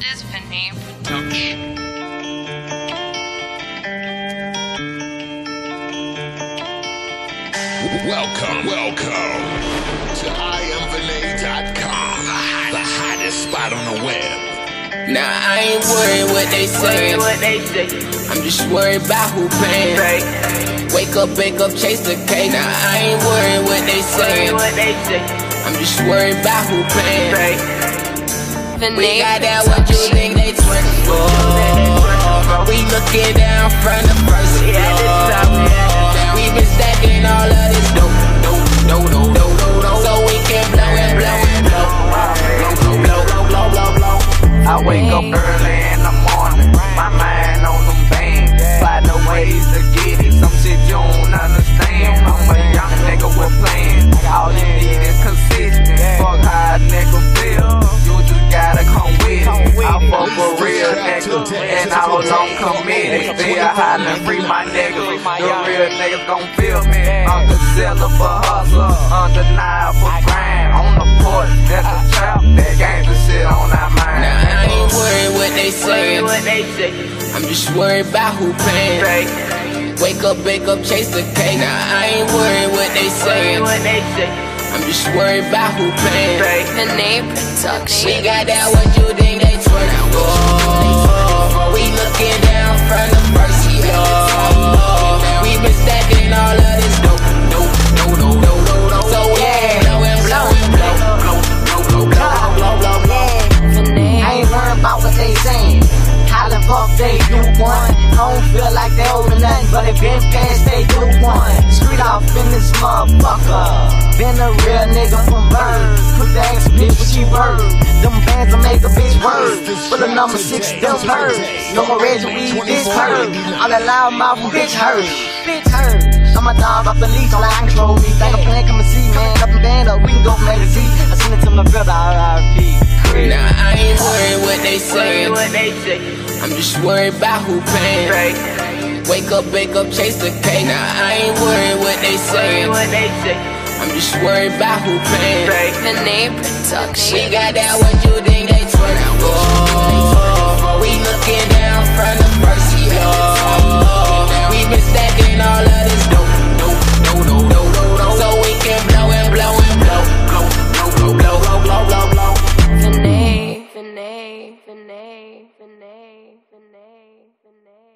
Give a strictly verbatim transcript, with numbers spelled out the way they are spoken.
is Vinay Production. Welcome, welcome to I am Vinay dot com, the hottest spot on the web. Nah, I ain't worried what they say. I'm just worried about who paying. Wake up, wake up, chase the cake. Nah, I ain't worried what they say. I'm just worried about who paying. We got that what you think they twerking for. We looking down from the first floor. We been stacking all of this dope, dope, dope, dope, dope, dope, so we can blow and blow and blow, blow, blow, blow, blow, blow, blow. I wake up early in the morning, my mind on them bands. Find no ways to get it, some shit you don't understand. I'm a young nigga with plans, all you need is consistent. Fuck how a nigga feel, you just gotta come with it. I fuck a real nigga, and I was on committed. Still hollering free my niggas, the real niggas gon' feel me. I'm the seller for hustler, undeniable grind. On the porch, that's a trap, that gangsta shit on our mind. Nah, I ain't worried what they say. I'm just worried about who paying. Wake up, wake up, chase the cake. Nah, I ain't worried what they say. I'm just worried about who paying. Vinay Production. We got that what you think they twerking for. We looking down from the first floor. We been stacking all of this dope, dope, dope, dope, dope, dope, dope. So we can blow and blow and blow, blow, blow, blow, blow, blow, blow, blow. I ain't worried about what they saying. Hollin' fuck they do one. I don't feel like they owe me nothing, but it been past they do one. Street off in this motherfucker. Been a real nigga from birth. Put the ass bitch what she worth. Them bands will make a bitch worth. Full of number six, them birds. No more Reggie weed, bitch hurt. All that loud mouth from bitch hurt. Bitch hurt. I'm a dog off the leash, all I control me. Think I'm playing, come and see, man. Up and band up, we can go from A to Z. I send it to my brother, R I P. Nah, I ain't worried what they say. I'm just worried about who paying. Wake up, wake up, chase the cake. Nah, I ain't worried what they say. I'm just worried about who paying. Vinay Production. We got that what you think they twerking for. We looking down from the first floor. We been stacking all of this dope, dope, dope, dope, dope, dope, dope, so we can blow and blow and blow, blow, blow, blow, blow, blow, blow, blow. Vinay, Vinay, Vinay, Vinay, Vinay, Vinay.